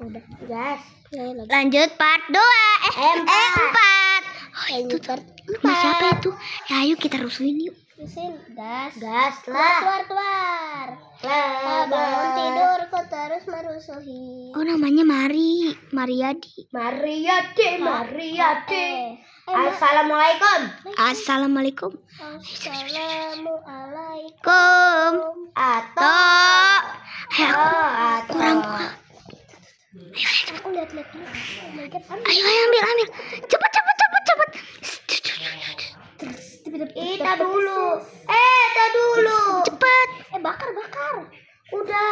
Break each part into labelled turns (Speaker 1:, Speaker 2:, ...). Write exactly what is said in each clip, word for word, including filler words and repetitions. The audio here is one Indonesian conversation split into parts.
Speaker 1: Udah. Gas.
Speaker 2: Lanjut part dua. Eh,
Speaker 1: Eh, empat.
Speaker 2: eh empat. Oh, itu
Speaker 1: Lanjut part
Speaker 2: Mas siapa itu? Ya ayo kita rusuhin yuk.
Speaker 1: Mesin gas.
Speaker 3: Gas
Speaker 1: Keluar,
Speaker 3: lah.
Speaker 1: keluar, keluar.
Speaker 3: Lah,
Speaker 1: Ah, bangun tidur kok terus merusuhi.
Speaker 2: Oh namanya Mari, Mariadi.
Speaker 3: Mariade, Mariade.
Speaker 1: Eh, eh,
Speaker 3: Assalamualaikum.
Speaker 2: Assalamualaikum.
Speaker 1: Assalamualaikum.
Speaker 2: Kum.
Speaker 3: Atau
Speaker 2: Toh. Hei, aku
Speaker 3: Oh, atau
Speaker 2: kurang kurang.
Speaker 1: Aku lihat-lihat dulu. Oh my God, ambil.
Speaker 2: Ayo ayo ambil ambil. Cepet cepet cepet cepet.
Speaker 3: Kita dulu. Eh, kita dulu.
Speaker 2: Cepet.
Speaker 1: Eh, bakar, bakar.
Speaker 3: Udah.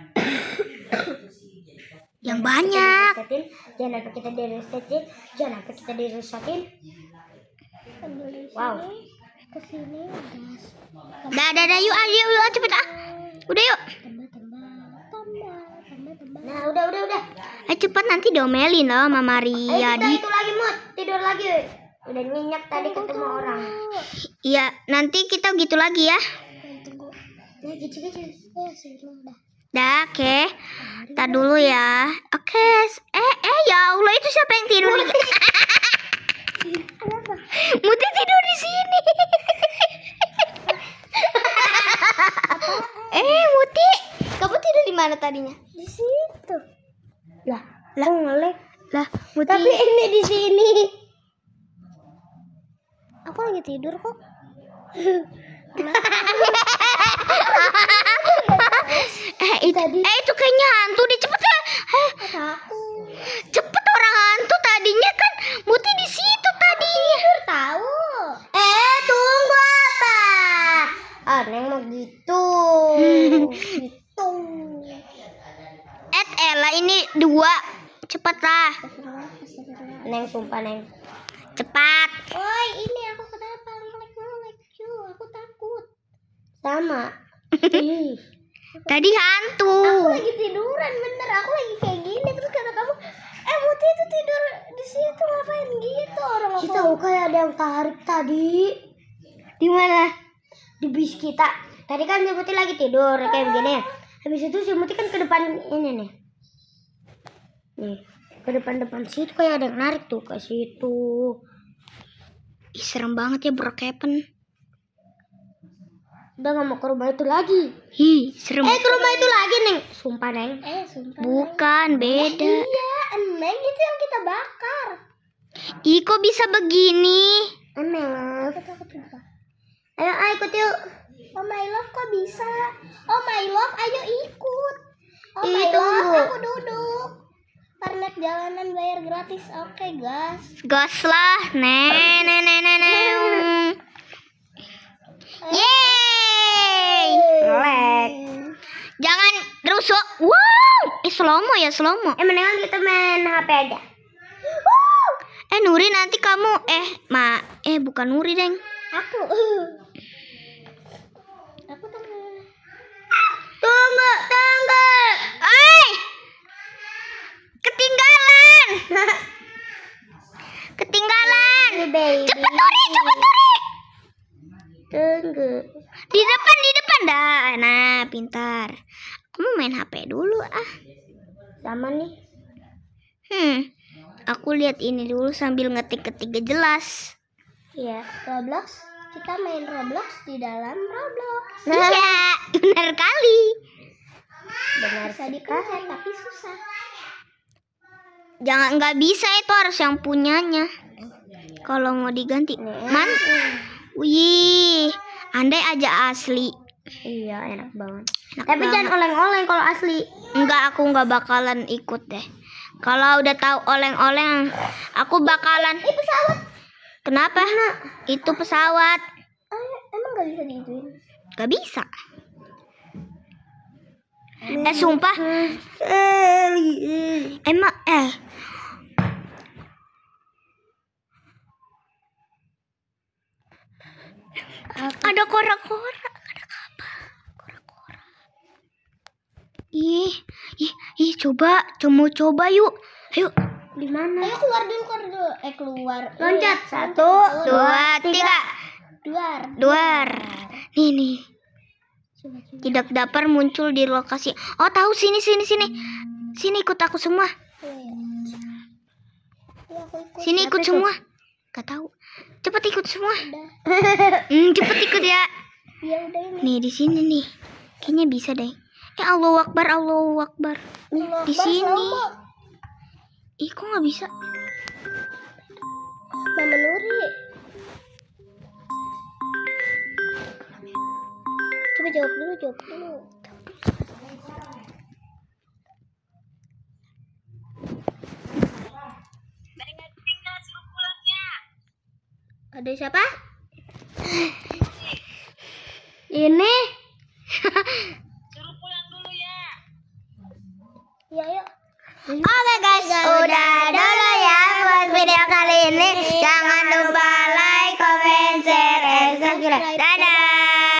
Speaker 2: Yang banyak.
Speaker 3: Resetin. Jangan sampai kita diresetin. Jangan sampai kita dirusakin.
Speaker 1: Ambil di
Speaker 3: Wow.
Speaker 1: sini. Ke sini, gas.
Speaker 2: Dah dah dah yuk ayo yuk cepet ah. Udah yuk.
Speaker 1: Tambah, tambah, tambah, tambah, tambah.
Speaker 3: Nah, udah, udah, udah.
Speaker 2: Ayo cepet nanti diomelin loh sama
Speaker 3: Ayo kita
Speaker 2: Mariadi.
Speaker 3: itu lagi, Mut. Tidur lagi. Udah nyenyak tadi ketemu orang.
Speaker 2: Iya nanti kita gitu lagi ya.
Speaker 1: Eh, tunggu.
Speaker 3: Nah, kecil-kecil.
Speaker 1: Eh, sebelum dah.
Speaker 2: Dah oke. Tar dulu ya. Oke. Eh eh ya Allah itu siapa yang tidur nih?
Speaker 1: Kenapa?
Speaker 2: Muti tidur di sini. eh Muti, kamu tidur di mana tadinya?
Speaker 1: Di situ.
Speaker 3: Lah, lah ngelek.
Speaker 2: Lah Muti.
Speaker 3: Tapi ini di sini.
Speaker 1: Aku lagi tidur kok.
Speaker 2: eh itu eh itu kayaknya hantu deh cepet ya. Eh,
Speaker 1: Takut.
Speaker 2: cepet orang hantu tadinya kan Muti di situ tadinya.
Speaker 1: Tidur tahu.
Speaker 3: Eh, tunggu apa? Ah, Neng mau gitu.
Speaker 1: Gitu.
Speaker 2: Eh Ella ini dua cepet lah.
Speaker 3: Neng sumpah, Neng.
Speaker 2: Cepat.
Speaker 1: Woi, ini aku kenapa ngelek-ngelek? Cu, aku takut.
Speaker 3: Sama. Ih.
Speaker 2: Tadi hantu.
Speaker 1: Aku lagi tiduran bener. Aku lagi kayak gini terus kata kamu, eh Muti itu tidur di situ ngapain gitu orang aku.
Speaker 3: Kita tahu kayak ada yang tarik tadi
Speaker 2: Di mana?
Speaker 3: di bis kita. Tadi kan si Muti lagi tidur kayak begini. Habis itu si Muti kan ke depan ini nih. Nih, ke depan-depan situ kayak ada yang narik tuh ke situ.
Speaker 2: Ih, serem banget ya Brookhaven.
Speaker 3: Udah gak mau ke rumah itu lagi.
Speaker 2: Hi, serem.
Speaker 3: Eh, ke rumah itu lagi, Neng. Sumpah, Neng.
Speaker 1: Eh, sumpah.
Speaker 2: Bukan, beda.
Speaker 1: Iya, Neng itu yang kita bakar.
Speaker 2: Ih, kok bisa begini?
Speaker 3: Neng.
Speaker 1: Aku takut juga.
Speaker 3: Ayo, ayo ikut yuk.
Speaker 1: Oh my love kok bisa? Oh my love, ayo ikut. Oh my
Speaker 3: Ih,
Speaker 1: love,
Speaker 3: tunggu.
Speaker 1: aku duduk. Karnet jalanan bayar gratis. Oke, gas.
Speaker 2: Gas lah. Nen, nen, nen, nen, nen. Yeay.
Speaker 3: Ngelek.
Speaker 2: Jangan rusuh. Wow. Eh, slow-mo ya, slow-mo.
Speaker 3: Eh, mendingan kita main H P aja.
Speaker 2: Eh, Nuri nanti kamu. Eh, ma. Eh, bukan Nuri, Deng.
Speaker 1: Aku. Aku temen.
Speaker 3: Tunggu, tunggu.
Speaker 2: Ay! Ketinggalan. Ketinggalan.
Speaker 3: Ini baby.
Speaker 2: Cepet Nuri, cepet Nuri.
Speaker 3: Tunggu.
Speaker 2: Di depan, di depan dah. Nah, pintar. Kamu main H P dulu ah.
Speaker 3: Sama nih.
Speaker 2: Hmm. Aku lihat ini dulu sambil ngetik-ketik gak jelas.
Speaker 1: Iya, Roblox. Kita main Roblox di dalam Roblox.
Speaker 2: Iya, benar kali.
Speaker 3: Benar
Speaker 1: Bisa dipencet tapi susah.
Speaker 2: Jangan nggak bisa itu harus yang punyanya. Kalau mau diganti, man. Wih, andai aja asli.
Speaker 3: Iya, enak banget.
Speaker 2: Enak
Speaker 3: Tapi
Speaker 2: banget.
Speaker 3: jangan oleng-oleng kalau asli.
Speaker 2: Enggak, aku nggak bakalan ikut deh. Kalau udah tahu oleng-oleng, aku bakalan.
Speaker 1: Ih, pesawat.
Speaker 2: Kenapa? Itu pesawat.
Speaker 1: Eh, emang gak bisa digituin?
Speaker 2: Gak bisa. Eh sumpah. Emang eh. Ada kora-kora, ada apa? Kora-kora. Ih, ih, ih, coba, coba, coba yuk, ayo.
Speaker 3: Di mana?
Speaker 1: Ayo keluar dulu, keluar dulu. Eh, keluar.
Speaker 3: Loncat.
Speaker 1: Eh,
Speaker 3: Satu,
Speaker 2: Dua, tiga,
Speaker 1: Duar.
Speaker 2: duar. Nih, nih.
Speaker 1: Coba, coba.
Speaker 2: Tidak dapat muncul di lokasi. Oh, tahu sini, sini, sini. Sini ikut aku semua.
Speaker 1: Ya, aku ikut.
Speaker 2: Sini ikut
Speaker 3: Siapa itu?
Speaker 2: semua. Gak tahu. Cepet ikut semua.
Speaker 1: Udah.
Speaker 2: Hmm, cepet ikut ya.
Speaker 1: Ya udah ini.
Speaker 2: Nih di sini nih. Kayaknya bisa deh. Eh Allahu Akbar, Allahu Akbar. Nih
Speaker 1: Allah
Speaker 2: di
Speaker 1: Akbar,
Speaker 2: sini.
Speaker 1: selamat.
Speaker 2: Ih kok nggak bisa?
Speaker 1: Mama Nuri. Coba jawab dulu, jawab dulu.
Speaker 2: Ada siapa?
Speaker 3: Ini